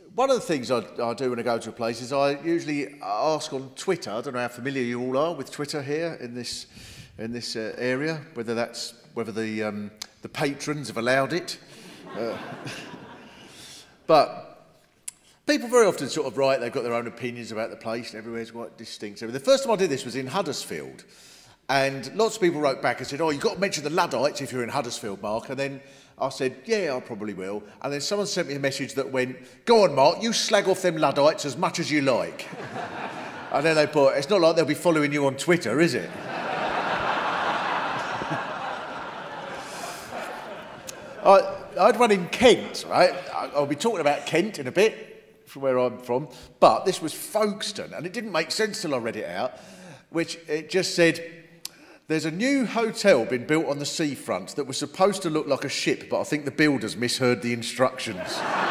one of the things I do when I go to a place is I usually ask on Twitter. I don't know how familiar you all are with Twitter here in this area, whether the patrons have allowed it. But people very often sort of write, they've got their own opinions about the place, and everywhere's quite distinct. The first time I did this was in Huddersfield, and lots of people wrote back and said, oh, you've got to mention the Luddites if you're in Huddersfield, Mark. And then I said, yeah, I probably will. And then someone sent me a message that went, go on, Mark, you slag off them Luddites as much as you like. And then they put, it's not like they'll be following you on Twitter, is it? I had one in Kent, right? I'll be talking about Kent in a bit, from where I'm from, but this was Folkestone, and it didn't make sense till I read it out, which it just said, there's a new hotel been built on the seafront that was supposed to look like a ship, but I think the builders misheard the instructions.